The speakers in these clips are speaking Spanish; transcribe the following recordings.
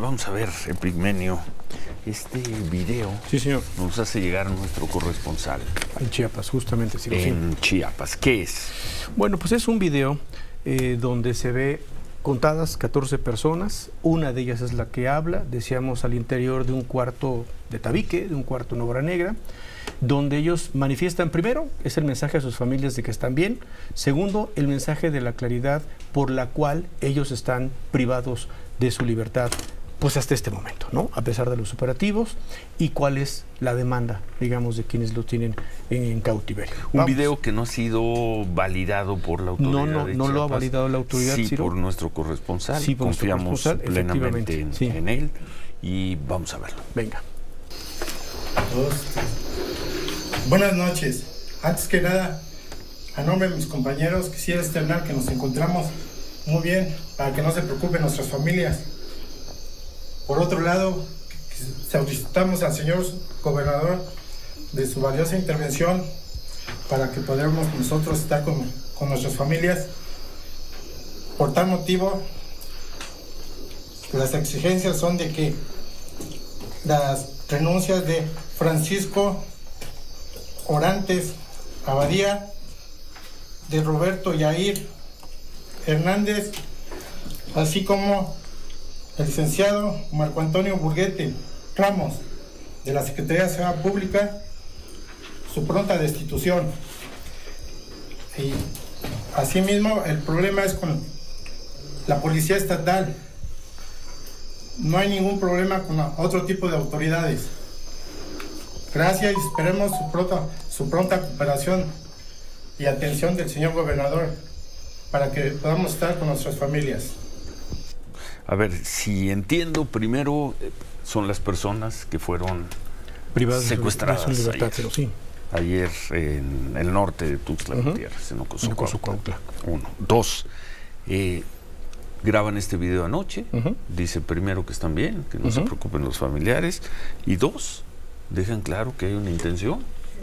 vamos a ver, Epigmenio, este video sí, señor, nos hace llegar nuestro corresponsal. En Chiapas, justamente. Sí, en Chiapas. ¿Qué es? Bueno, pues es un video donde se ve contadas 14 personas, una de ellas es la que habla, decíamos, al interior de un cuarto de tabique, de un cuarto en obra negra, donde ellos manifiestan, primero, es el mensaje a sus familias de que están bien; segundo, el mensaje de la claridad por la cual ellos están privados de su libertad, pues hasta este momento, ¿no? A pesar de los operativos, y cuál es la demanda, digamos, de quienes lo tienen en cautiverio. Un video que no ha sido validado por la autoridad. No lo ha validado la autoridad, sí, Ciro. Por nuestro corresponsal. Sí, por confiamos plenamente en él, y vamos a verlo. Venga. Buenas noches. Antes que nada, a nombre de mis compañeros, quisiera externar que nos encontramos muy bien, para que no se preocupen nuestras familias. Por otro lado, solicitamos al señor gobernador de su valiosa intervención para que podamos nosotros estar con nuestras familias. Por tal motivo, las exigencias son de que las renuncias de Francisco Orantes Abadía, de Roberto Yair Hernández, así como el licenciado Marco Antonio Burguete Ramos, de la Secretaría de Seguridad Pública, su pronta destitución. Y asimismo, el problema es con la Policía Estatal. No hay ningún problema con otro tipo de autoridades. Gracias, y esperemos su pronta cooperación y atención del señor gobernador para que podamos estar con nuestras familias. A ver, si entiendo, primero son las personas que fueron privadas secuestradas de su libertad, ayer, pero sí. Ayer en el norte de Tuxtla Gutiérrez, en Ocosocuautla. Uno. Dos, graban este video anoche, dice primero que están bien, que no se preocupen los familiares, y dos, dejan claro que hay una intención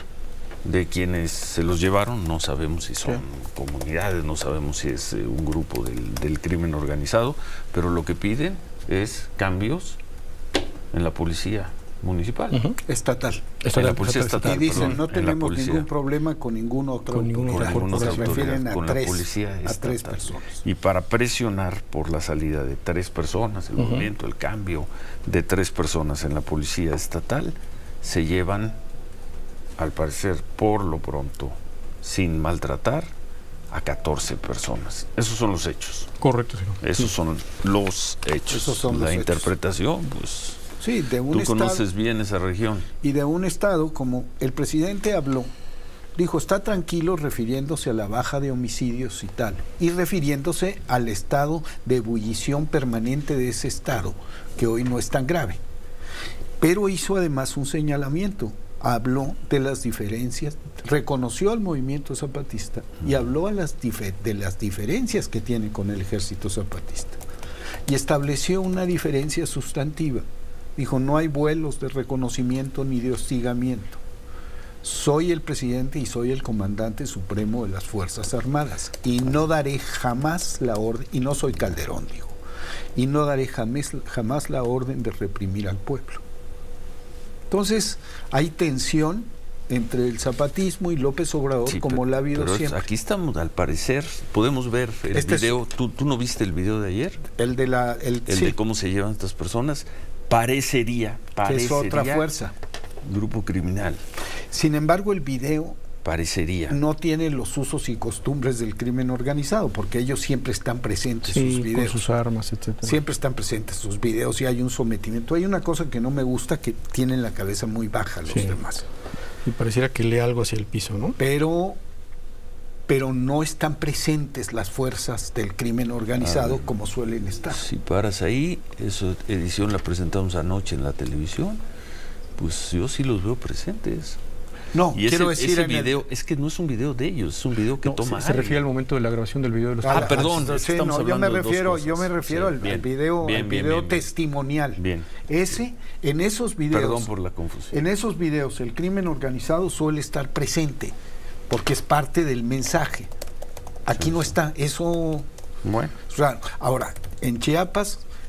de quienes se los llevaron. No sabemos si son comunidades, no sabemos si es un grupo del crimen organizado, pero lo que piden es cambios en la policía municipal. Estatal. En la policía estatal. Y dicen, perdón, no tenemos ningún problema con ningún otro. Se refieren con la policía a tres estatal. personas. Y para presionar por la salida de 3 personas, el movimiento, el cambio de 3 personas en la policía estatal, se llevan, al parecer, por lo pronto, sin maltratar, a 14 personas. Esos son los hechos. Correcto, señor. Esos son los hechos. Esos son la los interpretación, pues... Sí, de un Tú estado, conoces bien esa región. Y de un estado, como el presidente habló, dijo, está tranquilo, refiriéndose a la baja de homicidios y tal, y refiriéndose al estado de ebullición permanente de ese estado, que hoy no es tan grave. Pero hizo además un señalamiento, habló de las diferencias, reconoció al movimiento zapatista y habló de las diferencias que tiene con el ejército zapatista. Y estableció una diferencia sustantiva. Dijo, no hay vuelos de reconocimiento ni de hostigamiento. Soy el presidente y soy el comandante supremo de las Fuerzas Armadas y no daré jamás la orden, y no soy Calderón, dijo, y no daré jamás la orden de reprimir al pueblo. Entonces, hay tensión entre el zapatismo y López Obrador, sí, como la ha habido siempre. Aquí estamos, al parecer, podemos ver el video. ¿Tú no viste el video de ayer? El de cómo se llevan estas personas. Parecería que es otra fuerza. Grupo criminal. Sin embargo, el video parecería no tiene los usos y costumbres del crimen organizado, porque ellos siempre están presentes, sus videos, con sus armas, etcétera. Siempre están presentes sus videos y hay un sometimiento. Hay una cosa que no me gusta, que tienen la cabeza muy baja los demás. Y pareciera que lee algo hacia el piso, ¿no? Pero no están presentes las fuerzas del crimen organizado como suelen estar. Si paras ahí, esa edición la presentamos anoche en la televisión, pues yo sí los veo presentes. No, y quiero decir ese video, es que no es un video de ellos, es un video que toma. Se refiere al momento de la grabación del video de los perdón, sí, no, yo me refiero al video testimonial. Bien. En esos videos. Perdón por la confusión. En esos videos el crimen organizado suele estar presente, porque es parte del mensaje. Aquí no está, eso. Bueno. Ahora, en Chiapas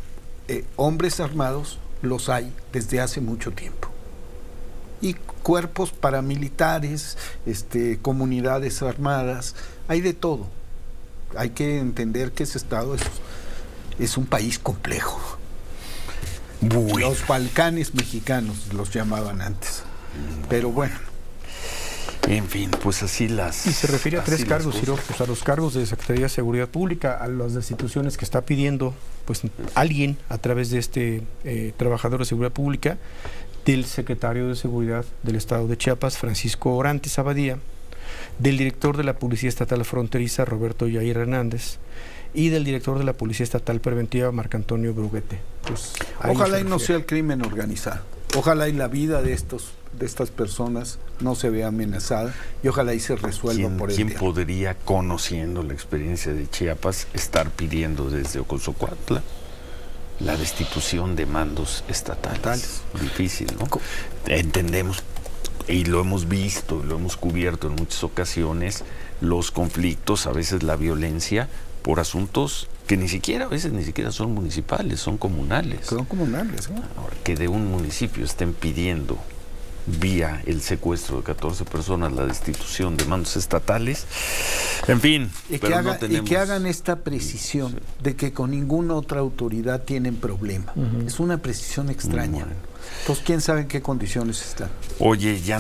hombres armados los hay desde hace mucho tiempo. Y cuerpos paramilitares, comunidades armadas, hay de todo. Hay que entender que ese estado es un país complejo. Bueno. Los Balcanes mexicanos los llamaban antes. Pero bueno. En fin, pues así las... Y se refiere a 3 cargos, Ciro, pues a los cargos de Secretaría de Seguridad Pública, a las destituciones que está pidiendo pues alguien a través de trabajador de Seguridad Pública, del secretario de Seguridad del Estado de Chiapas, Francisco Orantes Abadía, del director de la Policía Estatal Fronteriza, Roberto Yair Hernández, y del director de la Policía Estatal Preventiva, Marco Antonio Bruguete. Pues, ojalá y no sea el crimen organizado. Ojalá y la vida de estas personas no se vea amenazada y ojalá y se resuelva por el ¿Quién diálogo. podría, conociendo la experiencia de Chiapas, estar pidiendo desde Ocosocuautla la destitución de mandos estatales? Difícil, ¿no? Entendemos, y lo hemos visto, lo hemos cubierto en muchas ocasiones, los conflictos, a veces la violencia, por asuntos que a veces ni siquiera son municipales, son comunales. Son comunales, ¿no? Ahora, que de un municipio estén pidiendo vía el secuestro de 14 personas la destitución de mandos estatales, en fin. Y que hagan esta precisión de que con ninguna otra autoridad tienen problema. Es una precisión extraña. Entonces, ¿quién sabe en qué condiciones están? Oye, ya